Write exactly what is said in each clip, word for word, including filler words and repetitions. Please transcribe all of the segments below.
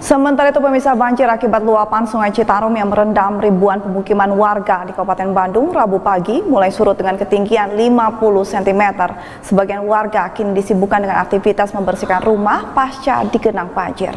Sementara itu pemirsa, banjir akibat luapan Sungai Citarum yang merendam ribuan pemukiman warga di Kabupaten Bandung Rabu pagi mulai surut dengan ketinggian lima puluh sentimeter. Sebagian warga kini disibukkan dengan aktivitas membersihkan rumah pasca digenang banjir.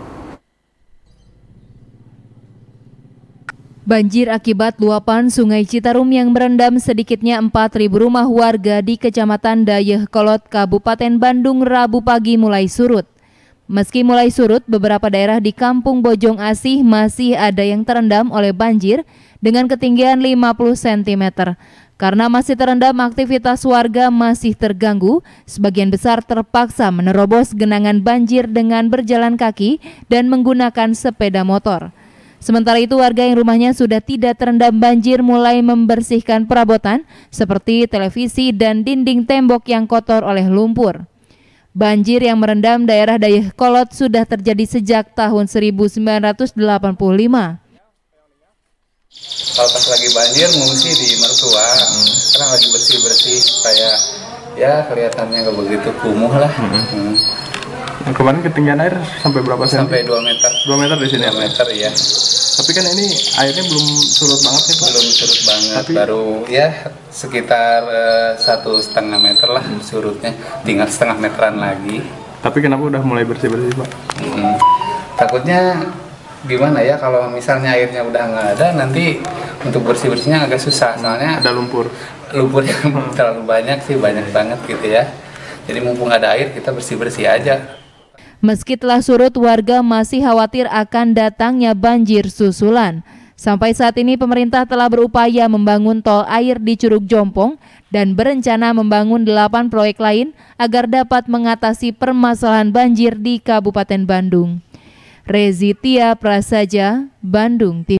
Banjir akibat luapan Sungai Citarum yang merendam sedikitnya empat ribu rumah warga di Kecamatan Dayakolot, Kabupaten Bandung Rabu pagi mulai surut. Meski mulai surut, beberapa daerah di Kampung Bojong Asih masih ada yang terendam oleh banjir dengan ketinggian lima puluh sentimeter. Karena masih terendam, aktivitas warga masih terganggu, sebagian besar terpaksa menerobos genangan banjir dengan berjalan kaki dan menggunakan sepeda motor. Sementara itu, warga yang rumahnya sudah tidak terendam banjir mulai membersihkan perabotan seperti televisi dan dinding tembok yang kotor oleh lumpur. Banjir yang merendam daerah Dayakolot sudah terjadi sejak tahun seribu sembilan ratus delapan puluh lima. Kalau pas lagi banjir ngungsi di mertua, hmm. karena lagi bersih-bersih supaya ya kelihatannya nggak begitu kumuh lah. Hmm. Hmm. Nah, kemarin ketinggian air sampai berapa senti? Sampai dua meter. dua meter di sini. dua meter ya. Tapi kan ini airnya belum surut banget ya Pak? Belum surut banget, Tapi... baru ya sekitar uh, satu setengah meter lah surutnya, tinggal setengah meteran lagi. Tapi kenapa udah mulai bersih-bersih Pak? Hmm. Takutnya gimana ya kalau misalnya airnya udah nggak ada, nanti untuk bersih-bersihnya agak susah, soalnya ada lumpur. Lumpur yang hmm. terlalu banyak sih, banyak banget gitu ya. Jadi mumpung ada air kita bersih-bersih aja. Meski telah surut, warga masih khawatir akan datangnya banjir susulan. Sampai saat ini pemerintah telah berupaya membangun tol air di Curug Jompong dan berencana membangun delapan proyek lain agar dapat mengatasi permasalahan banjir di Kabupaten Bandung. Rezitia Prasaja, Bandung.